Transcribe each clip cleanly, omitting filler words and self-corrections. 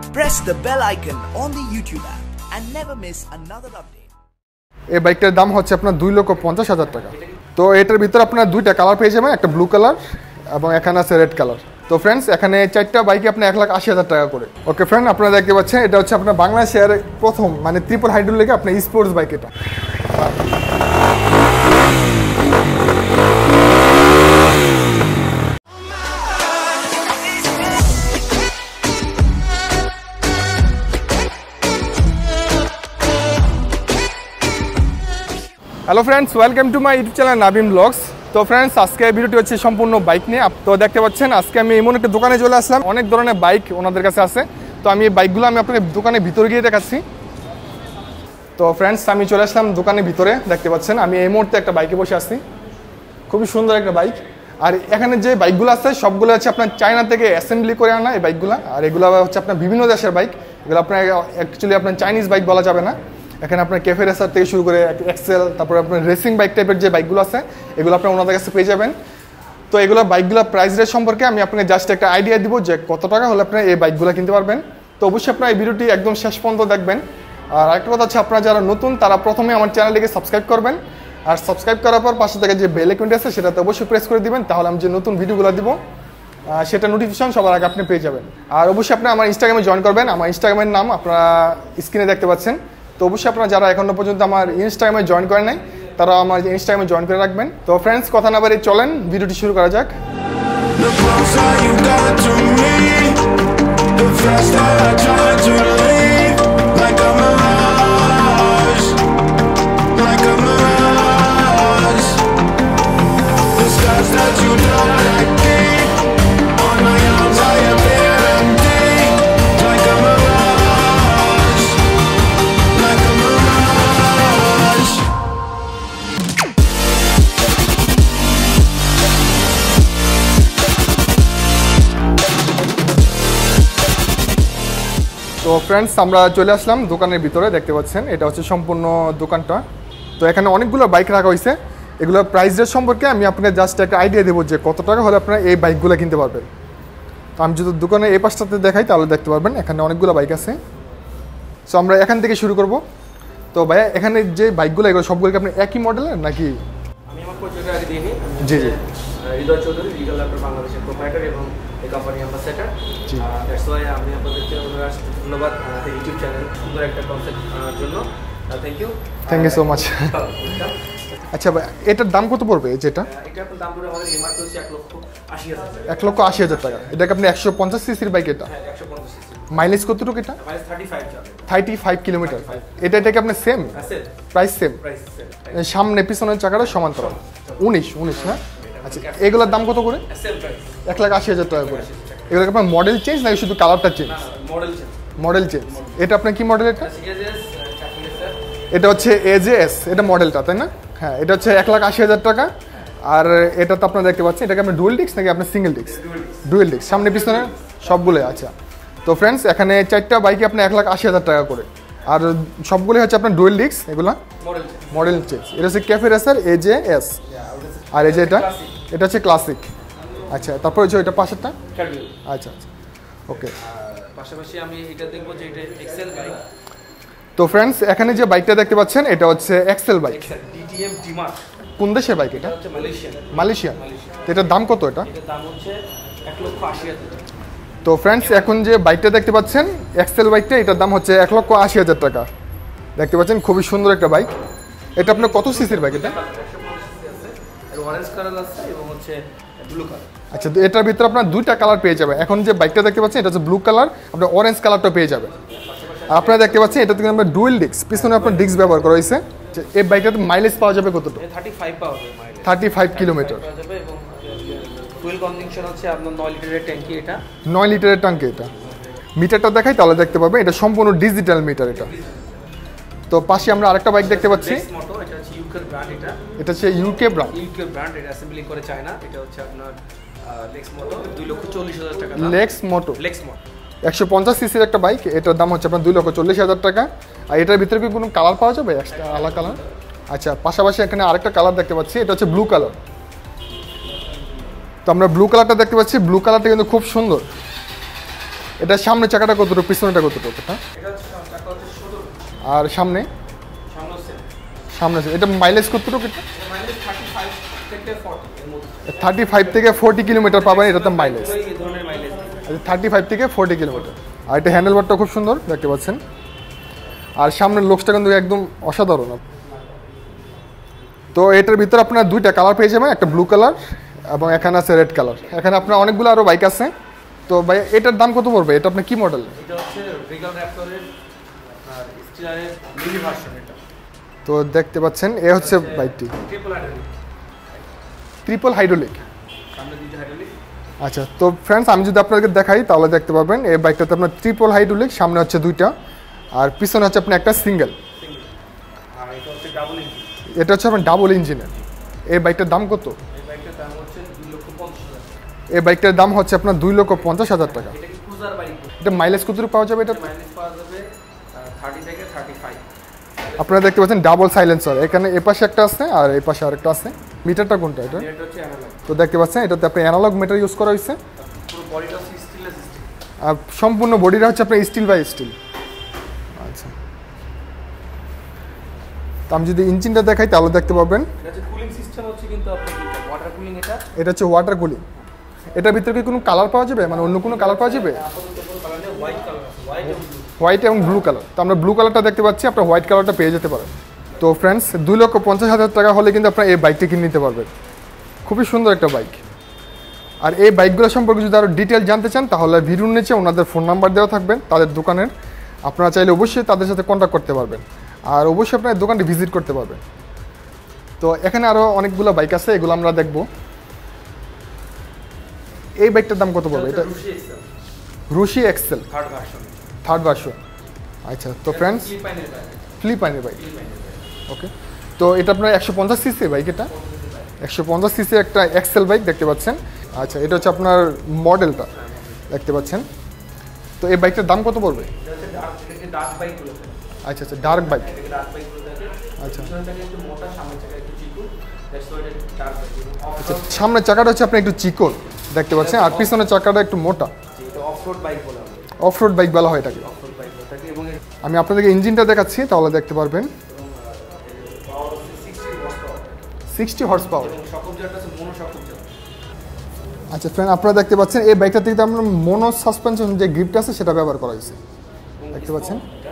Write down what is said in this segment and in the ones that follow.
Press the bell icon on the YouTube app and never miss another update. এই বাইকটার দাম হচ্ছে আপনার 2,50,000 টাকা। তো এটার ভিতরে আপনার দুইটা কালার পেয়ে যাবেন, একটা ব্লু কালার এবং এখানে আছে রেড কালার। তো ফ্রেন্ডস এখানে চারটা বাইকে আপনি 1,80,000 টাকা করে। ওকে ফ্রেন্ড, আপনারা দেখতে পাচ্ছেন এটা হচ্ছে আপনার বাংলাদেশের প্রথম মানে ট্রিপল হাইড্রোলিক আপনার স্পোর্টস বাইক এটা। Hello friends, welcome to my YouTube channel Nabim vlogs. তো ফ্রেন্ডস আজকে ভিডিওটি হচ্ছে সম্পূর্ণ বাইক নিয়ে। তো দেখতে পাচ্ছেন আজকে আমি এমন একটা দোকানে চলে আসলাম, অনেক ধরনের বাইক ওনাদের কাছে আছে। তো আমি এই বাইকগুলো আমি আপনাকে দোকানের ভিতরে গিয়ে দেখাচ্ছি। তো ফ্রেন্ডস আমি চলে আসলাম দোকানের ভিতরে, দেখতে পাচ্ছেন আমি এই মুহূর্তে একটা বাইকে বসে আসছি, খুবই সুন্দর একটা বাইক। আর এখানে যে বাইকগুলো আছে সবগুলো হচ্ছে আপনার চায়না থেকে অ্যাসেম্বলি করে আনা এই বাইকগুলো। আর এগুলো হচ্ছে আপনার বিভিন্ন দেশের বাইক, এগুলো আপনার অ্যাকচুয়ালি আপনার চাইনিজ বাইক বলা যাবে না। এখানে আপনার ক্যাফে রেসার থেকে শুরু করে এক্সেল, তারপরে আপনার রেসিং বাইক টাইপের যে বাইকগুলো আছে এগুলো আপনার ওনাদের কাছে পেয়ে যাবেন। তো এগুলো বাইকগুলো প্রাইস রেট সম্পর্কে আমি আপনাকে জাস্ট একটা আইডিয়া দিব যে কত টাকা হলে আপনি এই বাইকগুলো কিনতে পারবেন। তো অবশ্যই আপনার এই ভিডিওটি একদম শেষ পর্যন্ত দেখবেন। আর আরেকটা কথা হচ্ছে, আপনারা যারা নতুন তারা প্রথমে আমার চ্যানেলটিকে সাবস্ক্রাইব করবেন, আর সাবস্ক্রাইব করার পর পাশে থেকে যে বেল আইকনটি আছে সেটাতে অবশ্যই প্রেস করে দিবেন, তাহলে আমি যে নতুন ভিডিওগুলো দিব সেটা নোটিফিকেশন সবার আগে আপনি পেয়ে যাবেন। আর অবশ্যই আপনি আমার ইনস্টাগ্রামে জয়েন করবেন, আমার ইনস্টাগ্রামের নাম আপনারা স্ক্রিনে দেখতে পাচ্ছেন। তো অবশ্যই আপনারা যারা এখনো পর্যন্ত আমার ইনস্টাগ্রামে জয়েন করেন নাই তারা আমার ইনস্টাগ্রামে জয়েন করে রাখবেন। তো ফ্রেন্ডস কথা না বাড়িয়ে চলেন ভিডিওটি শুরু করা যাক। তো ফ্রেন্ডস আমরা চলে আসলাম দোকানের ভিতরে, দেখতে পাচ্ছেন এটা হচ্ছে সম্পূর্ণ দোকানটা। তো এখানে অনেকগুলো বাইক রাখা হয়েছে, এগুলোর প্রাইস রেট সম্পর্কে আমি আপনাকে জাস্ট একটা আইডিয়া দেবো যে কত টাকা হলে আপনারা এই বাইকগুলো কিনতে পারবেন। তো আমি যদি দোকানে এই পাশটাতে দেখাই তাহলে দেখতে পারবেন এখানে অনেকগুলো বাইক আছে। সো আমরা এখান থেকে শুরু করব। তো ভাইয়া এখানে যে বাইকগুলো এগুলো সবগুলো আপনি একই মডেলের নাকি? আমি আমার পরিচয়টা আগে দিয়ে নিই। জি জি, হৃদয় চৌধুরী, লিগাল ল্যাপটপ বাংলাদেশের প্রোপ্রাইটার এবং এই কোম্পানি অ্যাম্বাসেডর। দ্যাটস ওয়াই আমি আপনাদেরকে ধন্যবাদ ইউটিউব চ্যানেল সুন্দর একটা কনসেপ্ট জন্য। Thank you so much. আচ্ছা ভাই এটার দাম কত পড়বে যেটা? এটা আপনার দাম পড়বে আমাদের এমআরপি হচ্ছে 1,80,000 টাকা। 1,80,000 টাকা। এটাকে আপনি 150 সিসির বাইক এটা? হ্যাঁ 150 সিসি। মাইলেজ কতটুকু এটা? মাইলেজ 35 যাবে। 35 কিলোমিটার। এটাকে আপনি same price same? Price same. সামনে পিছনের চাকাটা সমান্তরাল 19 না? আচ্ছা এগুলোর দাম কত করে? সেম প্রাইস 1,80,000 টাকা করে। এগুলোকে আপনার মডেল চেঞ্জ নাকি শুধু কালারটা change? Model change. Model change. এটা আপনার কি মডেল এটা? এজএস এটা হচ্ছে এজএস, এটা মডেলটা তাই না? হ্যাঁ এটা হচ্ছে 1,80,000 টাকা। আর এটা তো আপনারা দেখতে পাচ্ছেন এটাকে আপনি ডুয়েল ডিস্ক নাকি আপনার সিঙ্গেল ডিস্ক? ডুয়েল ডিস্ক, সামনে পিছনে সবগুলোই। আচ্ছা তো ফ্রেন্ডস এখানে চারটা বাইকে আপনার 1,80,000 টাকা করে, আর সবগুলোই হচ্ছে আপনার ডুয়েল ডিস্ক, এগুলো মডেল চেঞ্জ। এটা হচ্ছে ক্যাফে রেসার এজএস, আর এই যে এটা হচ্ছে ক্লাসিক। আচ্ছা তারপর হচ্ছে এটা পাশেরটা? আচ্ছা আচ্ছা ওকে। পাশাপাশি আমি এটা দেখবো যে এটা এক্সেল বাইক। তো ফ্রেন্ডস এখানে যে বাইকটা দেখতে পাচ্ছেন এটা হচ্ছে এক্সেল বাইক। ডিটিএম ডিমার্ট। কোন দেশের বাইক এটা? হচ্ছে মালয়েশিয়ান। তো এটার দাম কত? এটা এটার দাম হচ্ছে 1,80,000 টাকা। তো ফ্রেন্ডস এখন যে বাইকটা দেখতে পাচ্ছেন এক্সেল বাইকটা, এটার দাম হচ্ছে 1,80,000 টাকা। দেখতে পাচ্ছেন খুবই সুন্দর একটা বাইক। এটা আপনার কত সিসির বাইক এটা? 150 সিসি আছে, এর অরেঞ্জ কালার আছে এবং হচ্ছে ব্লু কালার। আচ্ছা তো এটার ভিতরে আপনার দুইটা কালার পেয়ে যাবেন। এখন যে বাইকটা দেখতে পাচ্ছেন এটা হচ্ছে ব্লু কালার, আপনার অরেঞ্জ কালারটা পেয়ে যাবেন। আপনারা দেখতে পাচ্ছেন এটা থেকে আপনার ডুয়েল ডিস্ক, পিছনে আপনার ডিস্ক ব্যবহার করা হয়েছে। এই বাইকটাতে মাইলেজ পাওয়া যাবে কতটুকু? 35 পাওয়া যাবে মাইলেজ। 35 কিলোমিটার পাওয়া যাবে এবং ফুয়েল কনজাম্পশন হচ্ছে আপনার 9 লিটারের ট্যাঙ্কি। এটা 9 লিটারের ট্যাঙ্কি। এটা মিটারটা দেখাই তাহলে দেখতে পাবেন এটা সম্পূর্ণ ডিজিটাল মিটার এটা। তো পাশে আমরা আরেকটা বাইক দেখতে পাচ্ছি, লেক্স মোটো। এটা হচ্ছে ইউকে ব্র্যান্ড। এটা হচ্ছে ইউকে ব্র্যান্ড। এটা অ্যাসেম্বলি করে চায়না। এটা হচ্ছে আপনার লেক্স মোটো 2,40,000 টাকা। লেক্স মোটো 150 সিসির একটা বাইক, এটার দাম হচ্ছে আপনার 2,40,000 টাকা। আর এটার ভিতরে কি কোনো কালার পাওয়া যাবে এক্সট্রা আলাদা কালার? আচ্ছা পাশাপাশি এখানে আরেকটা কালার দেখতে পাচ্ছি, এটা হচ্ছে ব্লু কালার। তো আমরা ব্লু কালারটা দেখতে পাচ্ছি, ব্লু কালারটা কিন্তু খুব সুন্দর। এটা সামনে চাকাটা কতটুকু, পিছনেটা কতটুকু? এটা এটা হচ্ছে চাকা হচ্ছে 17 আর সামনে এটা মাইলেজ কতটুকু? এটা মাইলেজ 35 থেকে 40 এর মধ্যে। 35 থেকে 40 কিলোমিটার পাবেন এটাতে মাইলেজ। এই ধরনের মাইলেজ 35 থেকে 40 কিলোমিটার। আর এটা হ্যান্ডেল বারটা খুব সুন্দর দেখতে পাচ্ছেন। আর সামনের লুকসটা কিন্তু একদম অসাধারণ। তো এটার ভিতরে আপনার দুইটা কালার পেয়ে যাবেন, একটা ব্লু কালার এবং এখানে আছে রেড কালার। এখানে আপনার অনেকগুলো আরও বাইক আছে। তো ভাই এটার দাম কত পড়বে? এটা আপনার কি মডেল? এটা হচ্ছে রিগাল র্যাপটরের আর স্টিলারের মিনি ভার্সন। এটা তো দেখতে পাচ্ছেন এ হচ্ছে বাইকটি ট্রিপল হাইড্রোলিক। সামনে দুইটা হাইড্রোলিক। আচ্ছা, তো ফ্রেন্ডস আমি যদি আপনাকে দেখাই তাহলে দেখতে পাবেন এই বাইকটাতে আপনার ট্রিপল হাইড্রোলিক, সামনে হচ্ছে দুইটা আর পিছনে হচ্ছে আপনার একটা সিঙ্গেল। আর এটা হচ্ছে ডাবল ইঞ্জিন। এটা হচ্ছে আপনার ডাবল ইঞ্জিনের। এই বাইকটার দাম কত? এই বাইকটার দাম হচ্ছে 2,50,000। এই বাইকটার দাম হচ্ছে আপনার 2,50,000 টাকা। এটা কি ক্রুজার বাইক? এটা মাইলেজ কতটুকু পাওয়া যাবে? এটা মাইলেজ পাওয়া যাবে 30 থেকে 35। আপনারা দেখতে পাচ্ছেন ডাবল সাইলেন্সার, এখানে এপাশে একটা আছে আর এই পাশে আরেকটা আছে। মিটারটা কোনটা এটা? এটা হচ্ছে অ্যানালগ। তো দেখতে পাচ্ছেন এটাতে আপনি অ্যানালগ মিটার ইউজ করা হয়েছে। পুরো বডিটা হচ্ছে স্টেনলেস স্টিল। আর সম্পূর্ণ বডিটা হচ্ছে আপনার স্টিল বাই স্টিল। আচ্ছা, তো আমি যদি ইঞ্জিনটা দেখাই তাহলে দেখতে পাবেন এটা হচ্ছে কুলিং সিস্টেম হচ্ছে কিন্তু আপনার ওয়াটার কুলিং। এটা হচ্ছে ওয়াটার কুলিং। এটার ভিতরে কি কোনো কালার পাওয়া যাবে, মানে অন্য কোনো কালার পাওয়া যাবে? আপাতত কোনো কালার নেই, হোয়াইট কালার আছে, হোয়াইট এবং ব্লু। হোয়াইট এবং ব্লু কালার। তো আমরা ব্লু কালারটা দেখতে পাচ্ছি, আপনার হোয়াইট কালারটা পেয়ে যেতে পারেন। তো ফ্রেন্ডস 2,50,000 টাকা হলে কিন্তু আপনার এই বাইকটি কিনে নিতে পারবেন। খুবই সুন্দর একটা বাইক। আর এই বাইকগুলো সম্পর্কে যদি আরও ডিটেল জানতে চান তাহলে ভিডিওর নিচে ওনাদের ফোন নাম্বার দেওয়া থাকবে তাদের দোকানের। আপনারা চাইলে অবশ্যই তাদের সাথে কন্ট্যাক্ট করতে পারবেন আর অবশ্যই আপনার দোকানটি ভিজিট করতে পারবেন। তো এখানে আরও অনেকগুলো বাইক আছে, এগুলো আমরা দেখব। এই বাইকটার দাম কত পড়বে? এটা রুশি এক্সেল থার্ড ভার্সন। আচ্ছা, তো ফ্রেন্ডস ফিলিপাইনের বাইক। ওকে, তো এটা আপনার 150 সিসি বাইক। এটা 150 সিসি একটা এক্সেল বাইক দেখতে পাচ্ছেন। আচ্ছা, এটা হচ্ছে আপনার মডেলটা দেখতে পাচ্ছেন। তো এই বাইকটার দাম কত পড়বে? আচ্ছা আচ্ছা, ডার্ক বাইক। আচ্ছা আচ্ছা, সামনের চাকাটা হচ্ছে আপনার একটু চিকন দেখতে পাচ্ছেন আর পিছনের চাকাটা একটু মোটা। অফরোড বাইক বলা হয় এটাকে। আমি আপনাদেরকে ইঞ্জিনটা দেখাচ্ছি তাহলে দেখতে পারবেন। 60 হর্স পাওয়ার। আচ্ছা ফ্রেন্ড, আপনারা দেখতে পাচ্ছেন এই বাইকটা থেকে আমরা মোনো সাসপেনশন যে গ্রিপটা আছে সেটা ব্যবহার করা হয়েছে দেখতে পাচ্ছেন।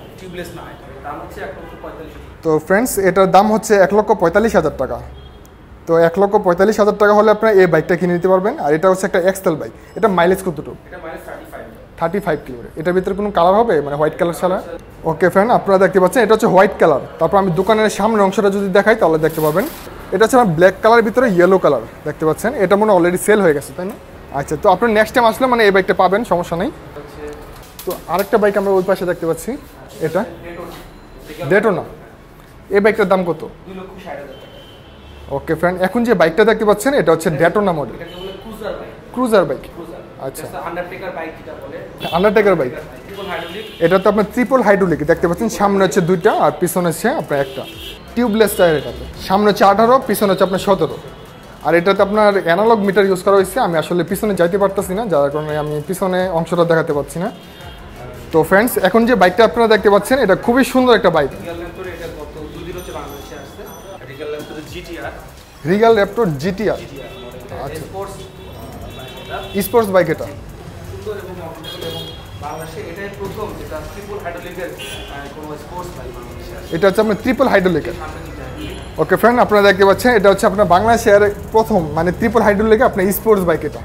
তো ফ্রেন্ডস এটার দাম হচ্ছে 1,45,000 টাকা। তো 1,45,000 টাকা হলে আপনারা এই বাইকটা কিনে নিতে পারবেন। আর এটা হচ্ছে একটা এক্সেল বাইক। এটা মাইলেজ কতটুকু? 35 কিলোমিটার। এটার ভিতরে কোনো কালার হবে, মানে হোয়াইট কালার ছাড়া? ওকে ফ্রেন্ড, আপনারা দেখতে পাচ্ছেন এটা হচ্ছে হোয়াইট কালার। তারপর আমি দোকানের সামনের অংশটা যদি দেখাই তাহলে দেখতে পাবেন এটা হচ্ছে আমার ব্ল্যাক কালারের ভিতরে ইয়েলো কালার দেখতে পাচ্ছেন। এটা মনে অলরেডি সেল হয়ে গেছে, তাই না? আচ্ছা, তো আপনার নেক্সট টাইম আসলে মানে এই বাইকটা পাবেন, সমস্যা নেই। তো আরেকটা বাইক আমরা ওই পাশে দেখতে পাচ্ছি, এটা ডেটোনা। এই বাইকটার দাম কত? 2,60,000 টাকা। ওকে ফ্রেন্ড, এখন যে বাইকটা দেখতে পাচ্ছেন এটা হচ্ছে ডেটোনা মডেল, ক্রুজার বাইক। আচ্ছা, আন্ডারটেকার বাইক। এটা তো আপনার ট্রিপল হাইড্রোলিক দেখতে পাচ্ছেন। সামনে হচ্ছে দুইটা আর পিছনে হচ্ছে আপনার একটা টিউবলেস টায়ার। এটাতে সামনে হচ্ছে 18, পিছনে হচ্ছে আপনার 17। আর এটাতে আপনার অ্যানালগ মিটার ইউজ করা হয়েছে। আমি আসলে পিছনে যাইতে পারতেছি না, যার কারণে আমি পিছনে অংশটা দেখাতে পারছি না। তো ফ্রেন্ডস, এখন যে বাইকটা আপনারা দেখতে পাচ্ছেন এটা খুবই সুন্দর একটা বাইক, রিগাল র্যাপটর জিটিআর। আচ্ছা, স্পোর্টস বাইক। এটা এটা হচ্ছে আপনার ট্রিপল হাইড্রোলিকের। ওকে ফ্রেন্ড, আপনারা দেখতে পাচ্ছেন এটা হচ্ছে আপনার বাংলাদেশের প্রথম মানে ট্রিপল হাইড্রোলিকে আপনার স্পোর্টস বাইক। এটা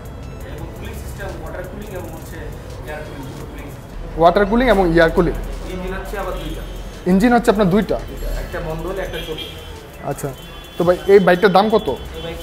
ওয়াটার কুলিং এবং এয়ার কুলিং। ইঞ্জিন হচ্ছে আপনার দুইটা। আচ্ছা, তো ভাই এই বাইকটার দাম কত?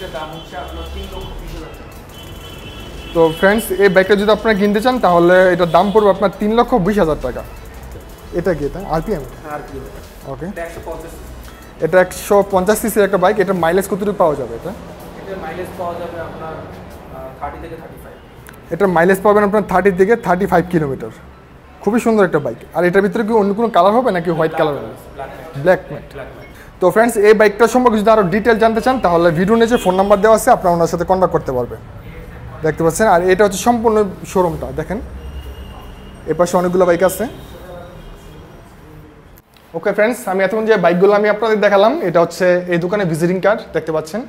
তো ফ্রেন্ডস, এই বাইকটা যদি আপনারা কিনতে চান তাহলে এটার দাম পড়বে আপনার 3,20,000 টাকা। এটা কি? এটা আরপিএম। ওকে, এটা 150 সিসির একটা বাইক। এটা মাইলেজ কতটুকু পাওয়া যাবে? এটা মাইলেজ পাওয়া যাবে আপনার 30 থেকে 35। এটার মাইলেজ পাবেন আপনার 30 থেকে 35 কিলোমিটার। খুবই সুন্দর একটা বাইক। আর এটার ভিতরে কি অন্য কোনো কালার হবে নাকি হোয়াইট কালার হবে? Black matte. তো ফ্রেন্ডস, এই বাইকটা সম্পর্কে যদি আরও ডিটেল জানতে চান তাহলে ভিডিও নিচে ফোন নাম্বার দেওয়া আছে, আপনারা ওনার সাথে কন্ট্যাক্ট করতে পারবেন দেখতে পাচ্ছেন। আর এটা হচ্ছে সম্পূর্ণ শোরুমটা দেখেন। এ পাশে অনেকগুলো বাইক আছে। ওকে ফ্রেন্ডস, আমি এতক্ষণ যে বাইকগুলো আমি আপনাদের দেখালাম এটা হচ্ছে এই দোকানে ভিজিটিং কার্ড দেখতে পাচ্ছেন।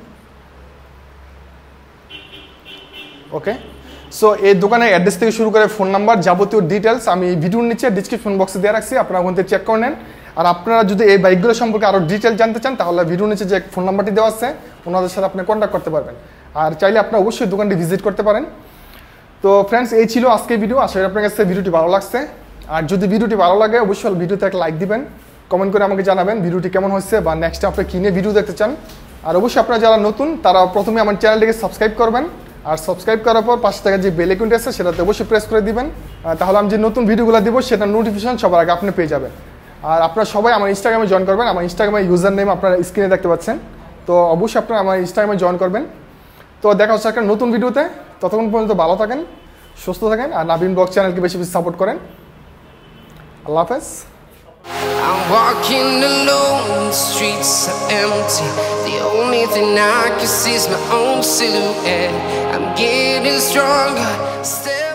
ওকে, সো এই দোকানের অ্যাড্রেস থেকে শুরু করে ফোন নাম্বার যাবতীয় ডিটেলস আমি ভিডিওর নিচে ডিসক্রিপশন বক্সে দিয়ে রাখছি, আপনারা ওখান থেকে চেক করে নেন। আর আপনারা যদি এই বাইকগুলো সম্পর্কে আরও ডিটেল জানতে চান তাহলে ভিডিওর নিচে যে ফোন নাম্বারটি দেওয়া আছে ওনাদের সাথে আপনি কন্ট্যাক্ট করতে পারবেন। আর চাইলে আপনারা অবশ্যই দোকানটি ভিজিট করতে পারেন। তো ফ্রেন্ডস, এই ছিল আজকের ভিডিও। আশা করি আপনার কাছে ভিডিওটি ভালো লাগছে। আর যদি ভিডিওটি ভালো লাগে অবশ্যই ভিডিওতে একটা লাইক দিবেন, কমেন্ট করে আমাকে জানাবেন ভিডিওটি কেমন হচ্ছে বা নেক্সট আপনি কিনে ভিডিও দেখতে চান। আর অবশ্যই আপনারা যারা নতুন তারা প্রথমে আমার চ্যানেলটিকে সাবস্ক্রাইব করবেন, আর সাবস্ক্রাইব করার পর পাশে থাকা যে বেল আইকনটি আছে সেটাতে অবশ্যই প্রেস করে দিবেন, তাহলে আমি যে নতুন ভিডিওগুলো দিব সেটা নোটিফিকেশন সবার আগে আপনি পেয়ে যাবেন। আর আপনারা সবাই আমার ইনস্টাগ্রামে জয়েন করবেন, আমার ইনস্টাগ্রামের ইউজার নেম আপনারা স্ক্রিনে দেখতে পাচ্ছেন। তো অবশ্যই আপনারা আমার ইনস্টাগ্রামে জয়েন করবেন। তো দেখা হচ্ছে একটা নতুন ভিডিওতে, ততক্ষণ পর্যন্ত ভালো থাকেন, সুস্থ থাকেন, আর নাবিম ব্লগ চ্যানেলকে বেশি বেশি সাপোর্ট করেন। আল্লাহ হাফেজ। I'm walking alone, the streets are empty. The only thing I can see is my own silhouette. I'm getting stronger, still